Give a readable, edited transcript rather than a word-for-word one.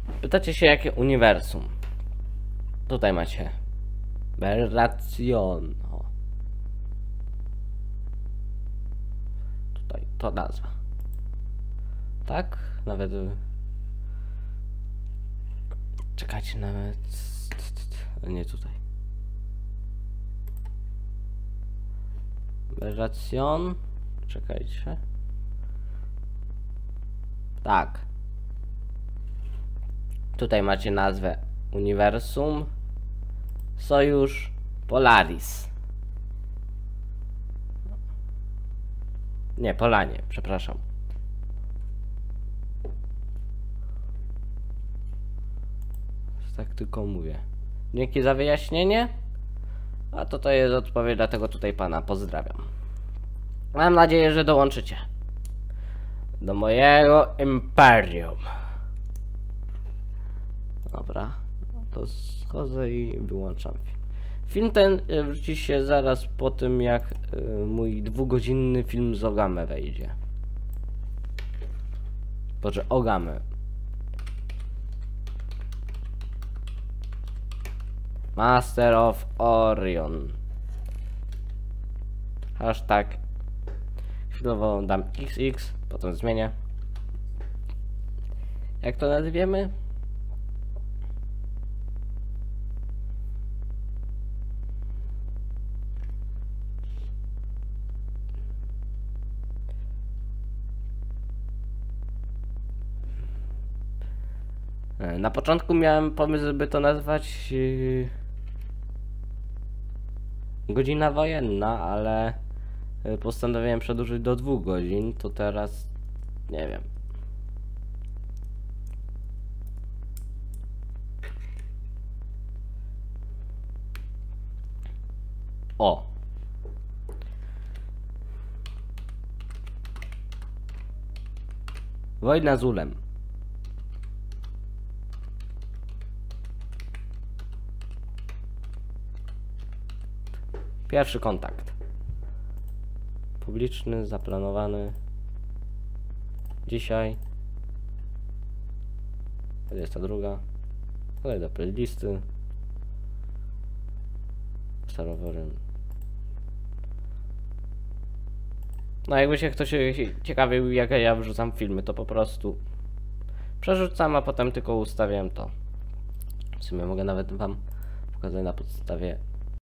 Pytacie się, jakie uniwersum? Tutaj macie Aberration. O. Tutaj to nazwa. Tak? Nawet... Czekajcie, nawet... Nie tutaj. Aberration. Czekajcie. Tak. Tutaj macie nazwę Uniwersum Sojusz Polaris. Nie, Polanie, przepraszam. Tak tylko mówię. Dzięki za wyjaśnienie. A to jest odpowiedź, dlatego tutaj pana pozdrawiam. Mam nadzieję, że dołączycie do mojego imperium. Dobra, to schodzę i wyłączam film. Film ten wróci się zaraz po tym, jak mój 2-godzinny film z Ogamy wejdzie. Boże, Ogamy. Master of Orion. Hashtag. Chwilowo dam XX, potem zmienię. Jak to nazwiemy? Na początku miałem pomysł, żeby to nazwać godzina wojenna, ale postanowiłem przedłużyć do 2 godzin, to teraz nie wiem. O! Wojna z Ulem. Pierwszy kontakt. Publiczny, zaplanowany. Dzisiaj. 22. Tutaj do playlisty. Serwerem. No jakby się ktoś ciekawił, jak ja wrzucam filmy, to po prostu przerzucam, a potem tylko ustawiam to. W sumie mogę nawet wam pokazać na podstawie